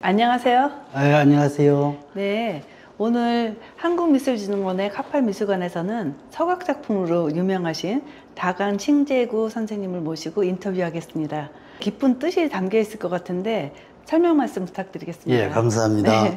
안녕하세요. 네, 안녕하세요. 네, 오늘 한국미술진흥원의 카팔미술관에서는 서각작품으로 유명하신 다간 칭제구 선생님을 모시고 인터뷰하겠습니다. 깊은 뜻이 담겨 있을 것 같은데 설명 말씀 부탁드리겠습니다. 예, 감사합니다. 네.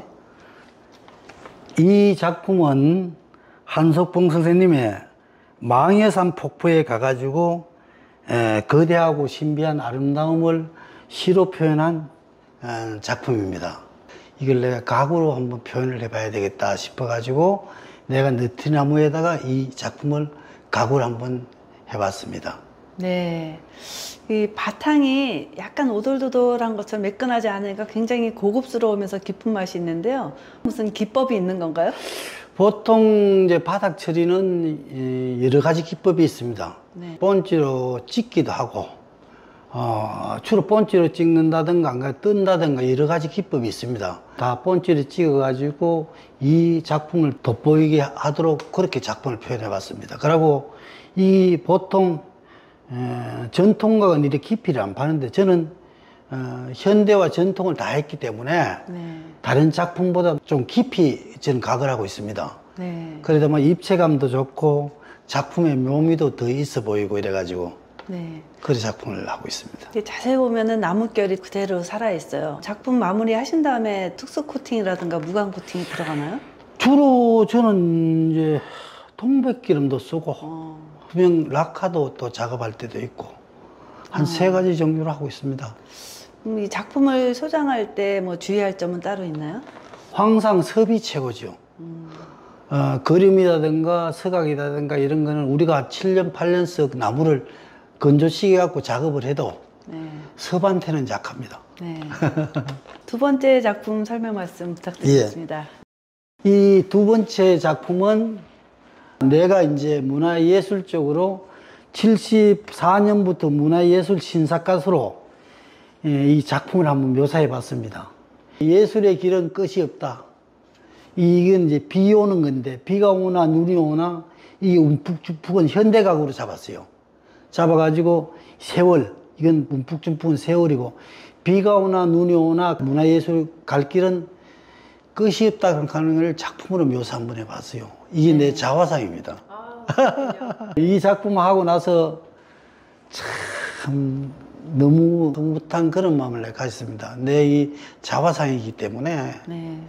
이 작품은 한석봉 선생님의 망해산 폭포에 가가지고 거대하고 신비한 아름다움을 시로 표현한 작품입니다. 이걸 내가 가구로 한번 표현을 해봐야 되겠다 싶어가지고 내가 느티나무에다가 이 작품을 가구를 한번 해봤습니다. 네, 이 바탕이 약간 오돌도돌한 것처럼 매끈하지 않으니까 굉장히 고급스러우면서 깊은 맛이 있는데요. 무슨 기법이 있는 건가요? 보통 이제 바닥 처리는 여러 가지 기법이 있습니다. 네. 본지로 찍기도 하고, 주로 본지로 찍는다든가 뜬다든가 여러 가지 기법이 있습니다. 다 본지를 찍어가지고 이 작품을 돋보이게 하도록 그렇게 작품을 표현해 봤습니다. 그리고 이 보통 전통가는 이렇게 깊이를 안 파는데 저는 현대와 전통을 다 했기 때문에 네. 다른 작품보다 좀 깊이 저는 각을 하고 있습니다. 네. 그래도 뭐 입체감도 좋고 작품의 묘미도 더 있어 보이고 이래가지고 네. 그런 작품을 하고 있습니다. 자세히 보면은 나뭇결이 그대로 살아있어요. 작품 마무리 하신 다음에 특수 코팅이라든가 무광 코팅이 들어가나요? 주로 저는 이제 동백기름도 쓰고 투명 락화도 또 작업할 때도 있고 한 세 가지 종류로 하고 있습니다. 이 작품을 소장할 때 뭐 주의할 점은 따로 있나요? 항상 섭이 최고죠. 그림이라든가 서각이라든가 이런 거는 우리가 7년, 8년 석 나무를 건조시켜 갖고 작업을 해도 네. 섭한테는 약합니다. 네. 두 번째 작품 설명 말씀 부탁드리겠습니다. 이 두 번째 작품은 내가 이제 문화예술 쪽으로 74년부터 문화예술 신사가수로 이 작품을 한번 묘사해 봤습니다. 예술의 길은 끝이 없다. 이건 이제 비 오는 건데 비가 오나 눈이 오나 이 움푹주푹은 현대각으로 잡았어요. 잡아가지고 세월, 이건 움푹주푹은 세월이고 비가 오나 눈이 오나 문화예술 갈 길은 끝이 없다 하는 걸 작품으로 묘사 한번 해봤어요. 이게 내 자화상입니다. 이 작품 하고 나서 참 너무 흐뭇한 그런 마음을 내가 가졌습니다. 내 이 자화상이기 때문에. 네.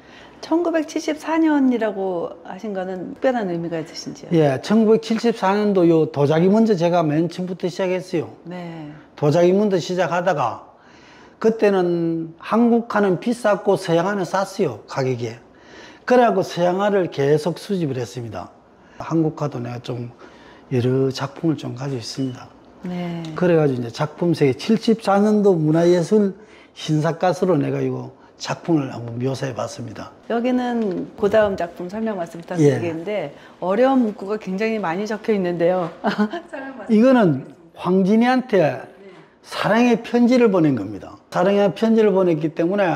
1974년이라고 하신 거는 특별한 의미가 있으신지요? 예, 1974년도 요 도자기 먼저 제가 맨 처음부터 시작했어요. 네. 도자기 먼저 시작하다가 그때는 한국화는 비쌌고 서양화는 쌌어요, 가격이. 그래갖고 서양화를 계속 수집을 했습니다. 한국화도 내가 좀 여러 작품을 좀 가지고 있습니다. 네. 그래가지고 이제 작품세계 74년도 문화예술 신사가수로 내가 이거 작품을 한번 묘사해 봤습니다. 여기는 그 다음 작품 설명 말씀 부탁드리겠는데 어려운 문구가 굉장히 많이 적혀 있는데요. 이거는 황진이한테 사랑의 편지를 보낸 겁니다. 사랑의 편지를 보냈기 때문에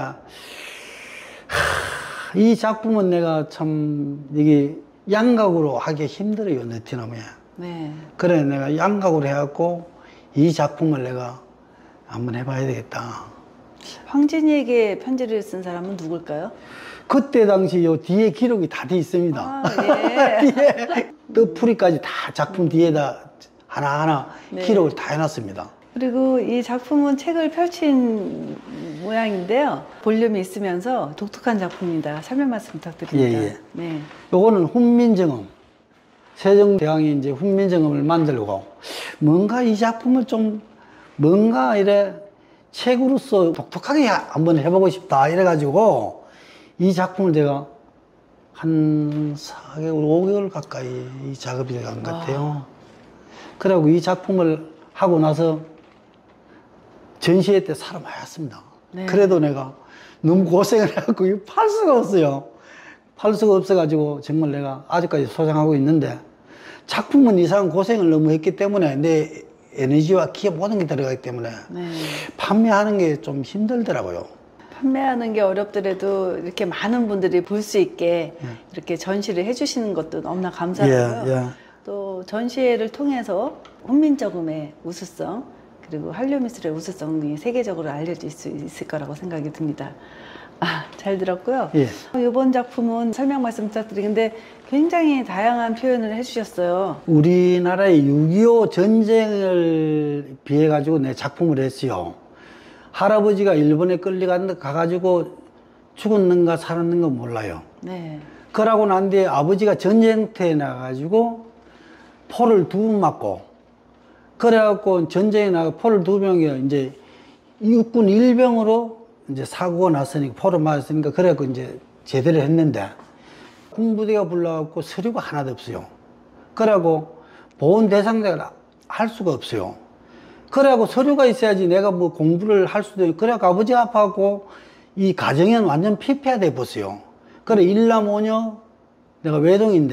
이 작품은 내가 참 이게 양각으로 하기 힘들어요, 느티나무에. 네. 그래 내가 양각으로 해갖고 이 작품을 내가 한번 해봐야 되겠다. 황진이에게 편지를 쓴 사람은 누굴까요? 그때 당시 요 뒤에 기록이 다 돼 있습니다. 아, 예. 뒤에 뜻풀이까지 다 작품 뒤에다 하나하나 네. 기록을 다 해놨습니다. 그리고 이 작품은 책을 펼친 모양인데요. 볼륨이 있으면서 독특한 작품입니다. 설명 말씀 부탁드립니다. 예, 예. 네. 요거는 훈민정음. 세종대왕이 이제 훈민정음을 만들고 뭔가 이 작품을 좀 뭔가 이래 책으로서 독특하게 한번 해보고 싶다 이래가지고 이 작품을 제가 한 4개월, 5개월 가까이 이 작업이 간 것 같아요. 그리고 이 작품을 하고 나서 전시회 때 사러 많이 왔습니다. 네. 그래도 내가 너무 고생을 해갖고 이거 팔 수가 없어요. 팔 수가 없어가지고 정말 내가 아직까지 소장하고 있는데 작품은 이상한 고생을 너무 했기 때문에 내 에너지와 기업 모든 게 들어가기 때문에 네. 판매하는 게 좀 힘들더라고요. 판매하는 게 어렵더라도 이렇게 많은 분들이 볼 수 있게 이렇게 전시를 해주시는 것도 너무나 감사하고요. 예. 또 전시회를 통해서 훈민정음의 우수성 그리고 한류미술의 우수성이 세계적으로 알려질 수 있을 거라고 생각이 듭니다. 아, 잘 들었고요. 예. 이번 작품은 설명 말씀 부탁드리는데 굉장히 다양한 표현을 해주셨어요. 우리나라의 6.25 전쟁을 비해 가지고 내 작품을 했어요. 할아버지가 일본에 가가지고 죽었는가 살았는가 몰라요. 네. 그러고 난 뒤에 아버지가 전쟁터에 나가가지고 포를 2번 맞고, 그래갖고 전쟁에 나가 포를 2병이 이제 육군 1병으로 이제 사고가 났으니까, 포를 맞았으니까, 그래갖고 이제 제대를 했는데, 군부대가 불러갖고 서류가 하나도 없어요. 그래갖고 보훈 대상자가 할 수가 없어요. 그래갖고 서류가 있어야지 내가 뭐 공부를 할 수도 있고, 그래갖고 아버지가 아파갖고 이 가정에는 완전 피폐화돼 버렸어요. 그래, 일남오녀, 내가 외동인데,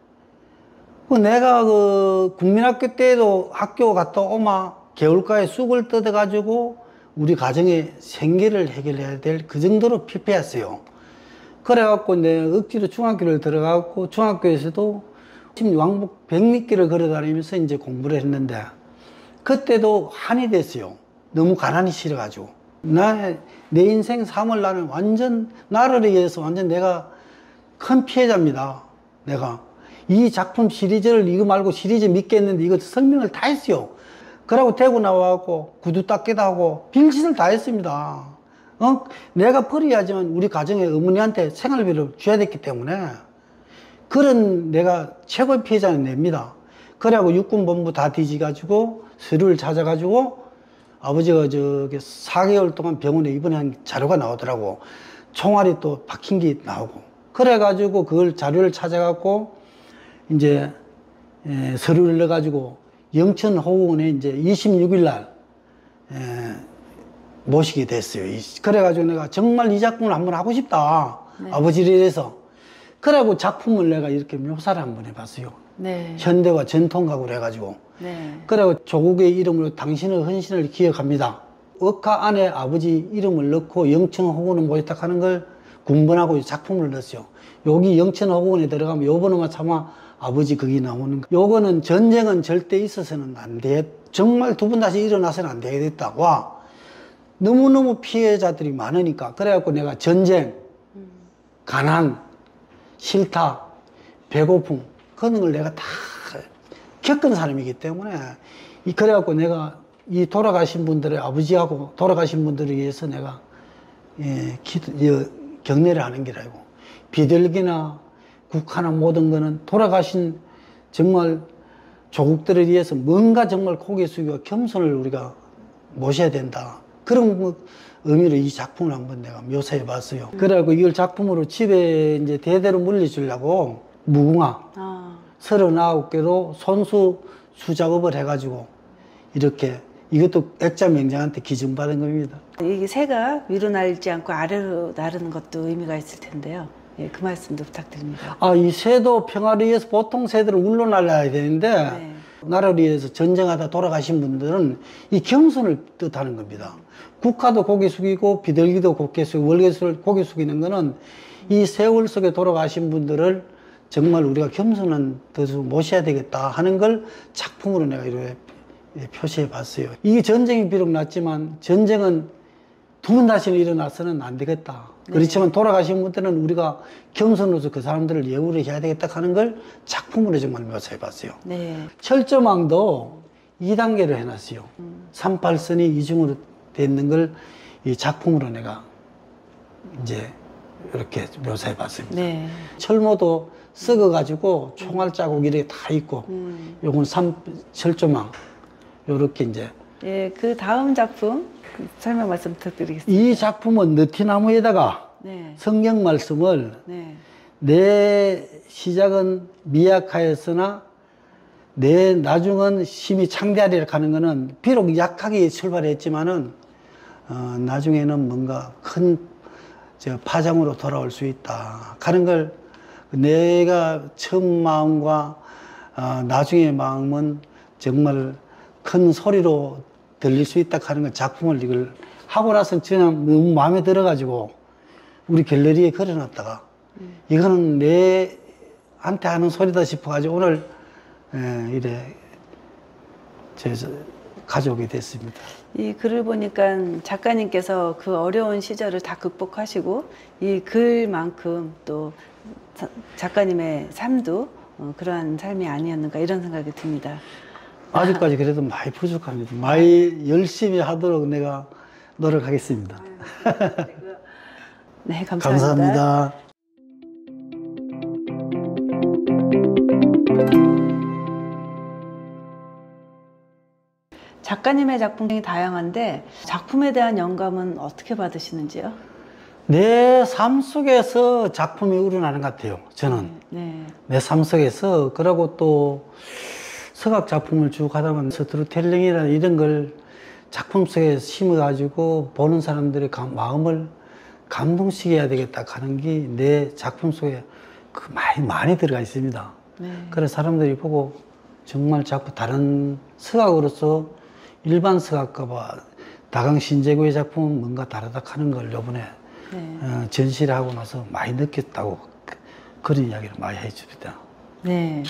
내가 그 국민학교 때도 학교 갔다 오마 개울가에 쑥을 뜯어가지고 우리 가정의 생계를 해결해야 될 그 정도로 피폐했어요. 그래갖고 내가 억지로 중학교를 들어가고 중학교에서도 지금 왕복 100m 걸어 다니면서 이제 공부를 했는데, 그때도 한이 됐어요. 너무 가난이 싫어가지고. 내 인생 삶을 나는 완전, 나를 위해서 완전 내가 큰 피해자입니다. 내가. 이 작품 시리즈를 이거 말고 시리즈 믿겠는데 이거 설명을 다 했어요. 그러고 대구 나와갖고 구두 닦기도 하고 빌짓을 다 했습니다. 내가 버려야지만 우리 가정의 어머니한테 생활비를 줘야 됐기 때문에 그런 내가 최고의 피해자는 냅니다. 그래갖고 육군본부 다 뒤지가지고 서류를 찾아가지고 아버지가 저기 4개월 동안 병원에 입원한 자료가 나오더라고. 총알이 또 박힌 게 나오고. 그래가지고 그걸 자료를 찾아갖고 이제 서류를 넣어가지고 영천호원에 이제 26일 날 모시게 됐어요. 그래가지고 내가 정말 이 작품을 한번 하고 싶다. 네. 아버지를 위해서. 그래가지고 작품을 내가 이렇게 묘사를 한번 해봤어요. 네. 현대와 전통가구를 해가지고. 네. 그리고 조국의 이름으로 당신의 헌신을 기억합니다. 억화 안에 아버지 이름을 넣고 영천호원을 모셨다 하는 걸 군번하고 작품을 넣었어요. 여기 영천호원에 들어가면 요번에만 차마 아버지 거기 나오는 거. 요거는 전쟁은 절대 있어서는 안 돼. 정말 2번 다시 일어나서는 안 되겠다. 와. 너무너무 피해자들이 많으니까. 그래갖고 내가 전쟁, 가난, 싫다, 배고픔, 그런 걸 내가 다 겪은 사람이기 때문에. 그래갖고 내가 이 돌아가신 분들의 아버지하고 돌아가신 분들을 위해서 내가 격려를 하는 게라고. 비둘기나 국화나 모든 거는 돌아가신 정말 조국들을 위해서 뭔가 정말 고개 숙이고 겸손을 우리가 모셔야 된다. 그런 의미로 이 작품을 한번 내가 묘사해 봤어요. 그래갖고 이걸 작품으로 집에 이제 대대로 물려주려고 무궁화 39개로 손수 수작업을 해가지고 이렇게 이것도 액자명장한테 기증받은 겁니다. 이게 새가 위로 날지 않고 아래로 나르는 것도 의미가 있을 텐데요. 예, 그 말씀도 부탁드립니다. 이 새도 평화를 위해서 보통 새들은 울러 날아야 되는데 네. 나라를 위해서 전쟁하다 돌아가신 분들은 이 겸손을 뜻하는 겁니다. 국화도 고개 숙이고 비둘기도 고개 숙이고 월계수를 고개 숙이는 거는 이 세월 속에 돌아가신 분들을 정말 우리가 겸손한 뜻으로 모셔야 되겠다 하는 걸 작품으로 내가 이렇게 표시해 봤어요. 이 전쟁이 비록 났지만 전쟁은 2번 다시는 일어나서는 안 되겠다. 네. 그렇지만 돌아가신 분들은 우리가 겸손으로서 그 사람들을 예우를 해야 되겠다 하는 걸 작품으로 정말 묘사해 봤어요. 네. 철조망도 2단계로 해놨어요. 38선이 이중으로 돼 있는 걸 이 작품으로 내가 이제 이렇게 묘사해 봤습니다. 네. 철모도 썩어가지고 총알 자국 이렇게 다 있고, 요건 철조망, 요렇게 이제. 예, 그 다음 작품 설명 말씀 부탁드리겠습니다. 이 작품은 느티나무에다가 네. 성경 말씀을 네. 내 시작은 미약하였으나 내 나중은 심히 창대하리라 하는 거는 비록 약하게 출발했지만은 나중에는 뭔가 큰 파장으로 돌아올 수 있다 하는 걸 내가 처음 마음과 나중의 마음은 정말 큰 소리로 들릴 수 있다 하는 걸 작품을 이걸 하고 나서 그냥 너무 마음에 들어가지고 우리 갤러리에 걸어놨다가 이거는 내한테 하는 소리다 싶어가지고 오늘 이래 가져오게 됐습니다. 이 글을 보니까 작가님께서 그 어려운 시절을 다 극복하시고 이 글만큼 또 작가님의 삶도 그러한 삶이 아니었는가 이런 생각이 듭니다. 아직까지 그래도 많이 부족합니다. 많이 열심히 하도록 내가 노력하겠습니다. 네, 감사합니다. 감사합니다. 작가님의 작품이 다양한데 작품에 대한 영감은 어떻게 받으시는지요? 내 삶 속에서 작품이 우러나는 것 같아요. 저는 네. 내 삶 속에서. 그러고 또 서각 작품을 쭉 하다 보면 스토리텔링이라는 이런 걸 작품 속에 심어가지고 보는 사람들의 마음을 감동시켜야 되겠다 하는 게 내 작품 속에 많이 들어가 있습니다. 네. 그래서 사람들이 보고 정말 자꾸 다른 서각으로서 일반 서각과 다강 신재구의 작품은 뭔가 다르다 하는 걸 요번에 네. 전시를 하고 나서 많이 느꼈다고 그런 이야기를 많이 해줍니다. 네.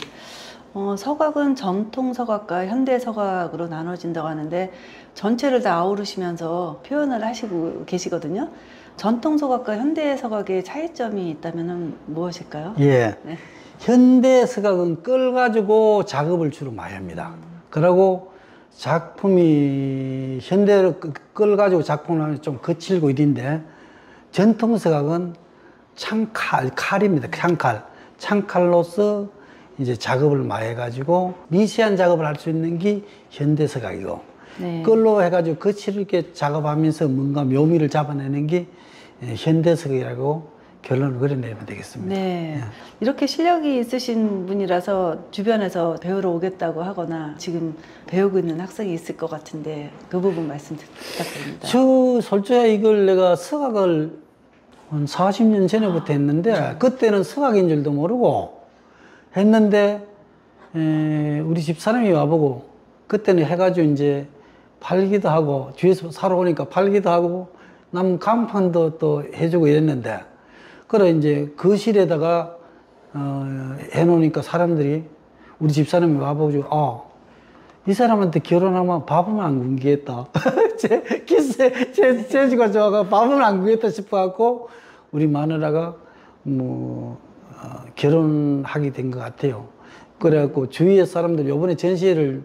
서각은 전통 서각과 현대 서각으로 나눠진다고 하는데 전체를 다 아우르시면서 표현을 하시고 계시거든요. 전통 서각과 현대 서각의 차이점이 있다면 무엇일까요? 예. 네. 현대 서각은 끌 가지고 작업을 주로 많이 합니다. 그리고 작품이 현대로 끌 가지고 작품을 하면 좀 거칠고 이런데 전통 서각은 칼입니다. 창칼로서 이제 작업을 많이 해가지고 미세한 작업을 할 수 있는 게 현대 서각이고 네. 끌로 해가지고 거칠게 작업하면서 뭔가 묘미를 잡아내는 게 현대 서각이라고 결론을 그려내면 되겠습니다. 네. 예. 이렇게 실력이 있으신 분이라서 주변에서 배우러 오겠다고 하거나 지금 배우고 있는 학생이 있을 것 같은데 그 부분 말씀 부탁드립니다. 솔직히 이걸 내가 서각을 한 40년 전에부터 했는데 그때는 서각인 줄도 모르고 했는데 우리 집사람이 와보고 그때는 해가지고 이제 팔기도 하고 뒤에서 사러 오니까 팔기도 하고 남 간판도 또 해주고 이랬는데 그래 이제 거실에다가 해놓으니까 사람들이 우리 집사람이 와보고 이 사람한테 결혼하면 밥은 안 굶기겠다. 재주가 좋아가 밥은 안 굶기겠다 싶어갖고 우리 마누라가 결혼하게 된 것 같아요. 그래갖고 주위의 사람들이 요번에 전시회를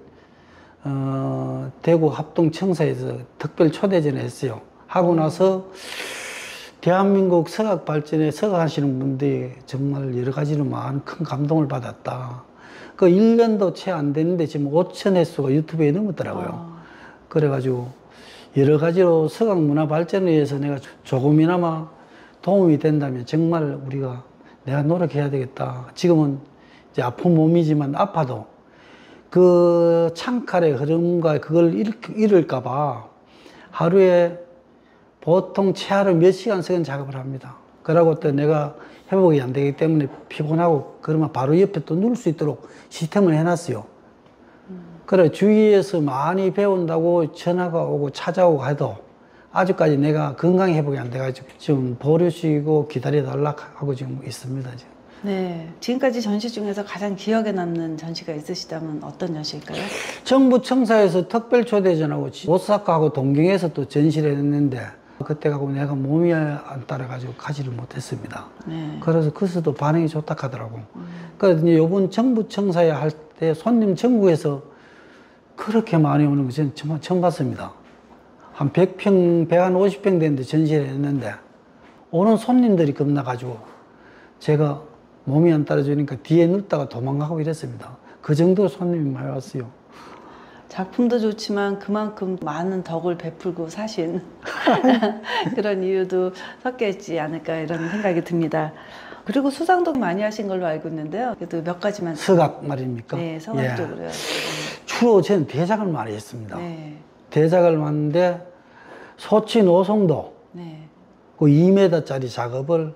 대구 합동청사에서 특별 초대전을 했어요. 하고 나서 대한민국 서각 발전에 서각하시는 분들이 정말 여러 가지로 많은 큰 감동을 받았다. 그 1년도 채 안 됐는데 지금 5천 횟수가 유튜브에 넘었더라고요. 그래가지고 여러 가지로 서각 문화 발전을 위해서 내가 조금이나마 도움이 된다면 정말 내가 노력해야 되겠다. 지금은 이제 아픈 몸이지만 아파도 그 창칼의 흐름과 그걸 잃을까봐 하루에 보통 최하로 몇 시간씩은 작업을 합니다. 그러고 또 내가 회복이 안 되기 때문에 피곤하고 그러면 바로 옆에 또 누울 수 있도록 시스템을 해놨어요. 그래 주위에서 많이 배운다고 전화가 오고 찾아오고 해도 아직까지 내가 건강 회복이 안 돼가지고 지금 보류시고 기다려달라 하고 지금 있습니다. 지금. 네. 지금까지 전시 중에서 가장 기억에 남는 전시가 있으시다면 어떤 전시일까요? 정부 청사에서 특별 초대전하고 오사카하고 동경에서 또 전시를 했는데 그때 가고 내가 몸이 안 따라가지고 가지를 못했습니다. 네. 그래서 거기서도 반응이 좋다 하더라고. 그래서 이제 이번 정부 청사에 할 때 손님 전국에서 그렇게 많이 오는 거 저는 정말 처음 봤습니다. 한 100평, 150평 되는데 전시를 했는데 오는 손님들이 겁나가지고 제가 몸이 안 따라주니까 뒤에 눕다가 도망가고 이랬습니다. 그 정도로 손님이 많이 왔어요. 작품도 좋지만 그만큼 많은 덕을 베풀고 사신 그런 이유도 섞여 있지 않을까 이런 생각이 듭니다. 그리고 수상도 많이 하신 걸로 알고 있는데요. 그래도 몇 가지만. 서각 말입니까? 네, 서각 예. 쪽으로요. 주로 저는 대작을 많이 했습니다. 네. 대작을 했는데 소치 노송도 네. 그 2m짜리 작업을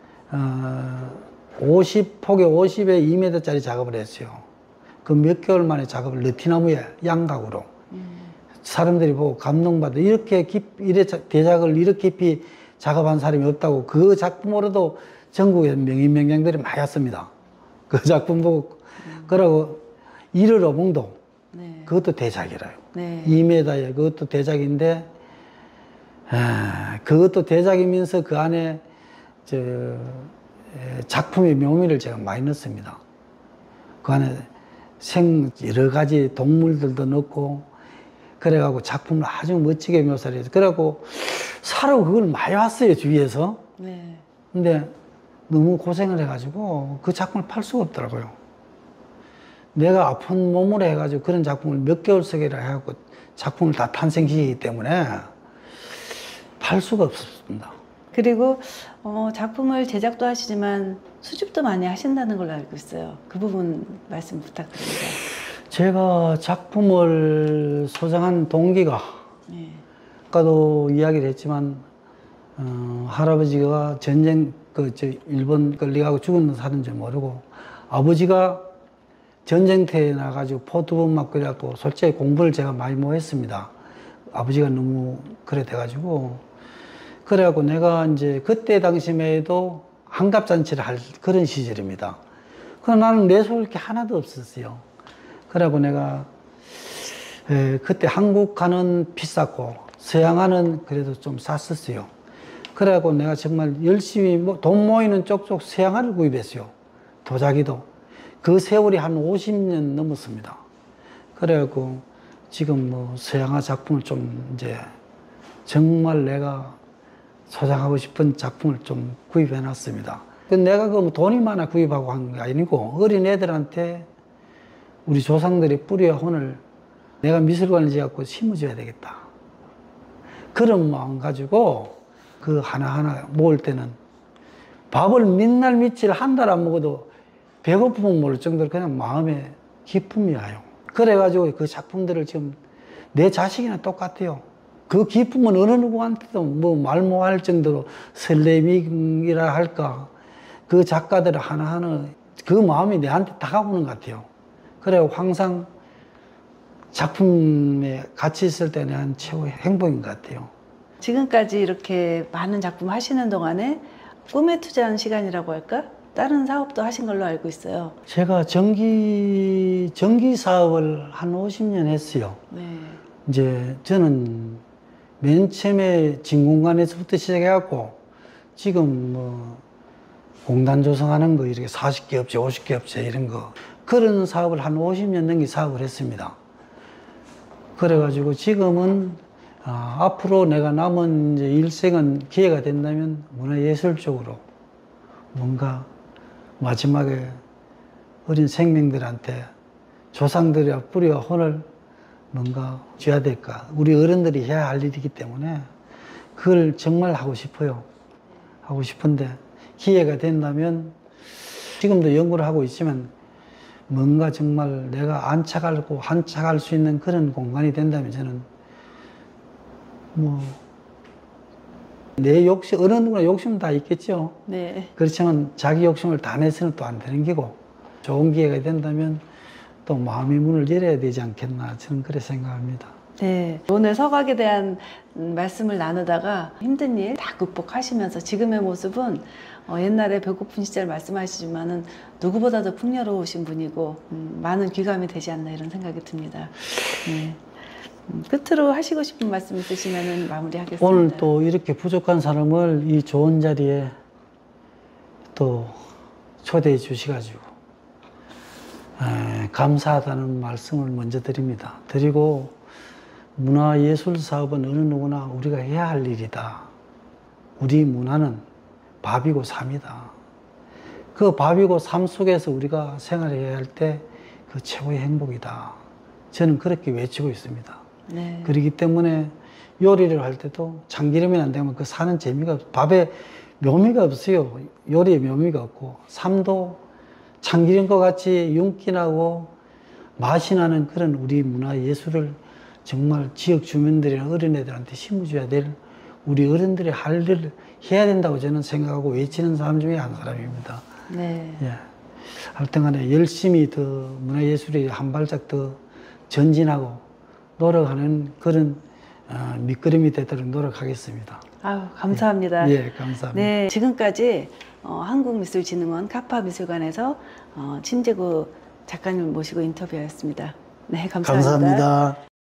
50폭에 50에 2m짜리 작업을 했어요. 그 몇 개월 만에 작업을 느티나무에 양각으로 사람들이 보고 감동받아 이렇게 대작을 이렇게 깊이 작업한 사람이 없다고 그 작품으로도 전국에 명인명장들이 많이 왔습니다. 그 작품 보고 그러고 이르러봉도 네. 그것도 대작이라요. 네. 2m에 그것도 대작인데, 그것도 대작이면서 그 안에 작품의 묘미를 제가 많이 넣습니다. 그 안에 여러 가지 동물들도 넣고, 그래갖고 작품을 아주 멋지게 묘사를 해서, 그래갖고 사러 그걸 많이 왔어요, 주위에서. 네. 근데 너무 고생을 해가지고 그 작품을 팔 수가 없더라고요. 내가 아픈 몸으로 해가지고 그런 작품을 몇 개월 쓰기라 해갖고 작품을 다 탄생시키기 때문에 팔 수가 없었습니다. 그리고 작품을 제작도 하시지만 수집도 많이 하신다는 걸로 알고 있어요. 그 부분 말씀 부탁드립니다. 제가 작품을 소장한 동기가, 네. 아까도 이야기를 했지만, 할아버지가 전쟁, 일본 끌려가고 죽은 사는지 모르고, 아버지가 전쟁터에 나가지고 포두번 맞고 그래갖고, 솔직히 공부를 제가 많이 못했습니다. 아버지가 너무 그래 돼가지고. 그래갖고 내가 이제 그때 당시에도 한갑잔치를 할 그런 시절입니다. 그러나 나는 내세울 게 하나도 없었어요. 그래갖고 내가 그때 한국화는 비쌌고 서양화는 그래도 좀 쌌었어요. 그래갖고 내가 정말 열심히 돈 모이는 쪽쪽 서양화를 구입했어요. 도자기도. 그 세월이 한 50년 넘었습니다. 그래갖고 지금 서양화 작품을 좀 이제 정말 내가 소장하고 싶은 작품을 좀 구입해 놨습니다. 내가 돈이 많아 구입하고 한 게 아니고 어린 애들한테 우리 조상들의 뿌리와 혼을 내가 미술관을 지어갖고 심어줘야 되겠다. 그런 마음 가지고 그 하나하나 모을 때는 밥을 mid날 며칠 한 달 안 먹어도 배고픔은 모를 정도로 그냥 마음에 기쁨이 와요. 그래가지고 그 작품들을 지금 내 자식이나 똑같아요. 그 기쁨은 어느 누구한테도 말 못할 정도로 설렘이라 할까. 그 작가들 하나하나 그 마음이 내한테 다가오는 것 같아요. 그래서 항상 작품에 같이 있을 때 내한 최고의 행복인 것 같아요. 지금까지 이렇게 많은 작품 하시는 동안에 꿈에 투자한 시간이라고 할까? 다른 사업도 하신 걸로 알고 있어요. 제가 전기 사업을 한 50년 했어요. 네. 이제 저는 맨 처음에 진공관에서부터 시작해갖고 지금 공단 조성하는 거 이렇게 40개 업체, 50개 업체 이런 거 그런 사업을 한 50년 넘게 사업을 했습니다. 그래가지고 지금은 앞으로 내가 남은 이제 일생은 기회가 된다면 문화예술 쪽으로 뭔가 마지막에 어린 생명들한테 조상들의 뿌리와 혼을 뭔가 줘야 될까. 우리 어른들이 해야 할 일이기 때문에 그걸 정말 하고 싶어요. 하고 싶은데 기회가 된다면 지금도 연구를 하고 있지만 뭔가 정말 내가 안착하고 한착할 수 있는 그런 공간이 된다면 저는 내 욕심, 어느 누구나 욕심은 다 있겠죠. 네. 그렇지만 자기 욕심을 다 내서는 또 안 되는 기고 좋은 기회가 된다면 또 마음의 문을 열어야 되지 않겠나 저는 그렇게 생각합니다. 네. 오늘 서각에 대한 말씀을 나누다가 힘든 일 다 극복하시면서 지금의 모습은 옛날에 배고픈 시절 말씀하시지만은 누구보다도 풍요로우신 분이고 많은 귀감이 되지 않나 이런 생각이 듭니다. 네. 끝으로 하시고 싶은 말씀 있으시면 마무리하겠습니다. 오늘 또 이렇게 부족한 사람을 이 좋은 자리에 또 초대해 주셔가지고 감사하다는 말씀을 먼저 드립니다. 드리고 문화예술 사업은 어느 누구나 우리가 해야 할 일이다. 우리 문화는 밥이고 삶이다. 그 밥이고 삶 속에서 우리가 생활해야 할 때 그 최고의 행복이다. 저는 그렇게 외치고 있습니다. 네. 그렇기 때문에 요리를 할 때도 참기름이 안 되면 그 사는 재미가 밥에 묘미가 없어요. 요리에 묘미가 없고 삶도 참기름과 같이 윤기나고 맛이 나는 그런 우리 문화예술을 정말 지역 주민들이나 어린애들한테 심어줘야 될 우리 어른들이 할 일을 해야 된다고 저는 생각하고 외치는 사람 중에 한 사람입니다. 네. 예. 하여튼간에 열심히 더 문화예술이 한 발짝 더 전진하고 노력하는 그런 밑거름이 되도록 노력하겠습니다. 아유, 감사합니다. 예, 감사합니다. 네, 지금까지 한국미술진흥원 카파미술관에서 친재구 작가님 모시고 인터뷰하였습니다. 네, 감사합니다. 감사합니다.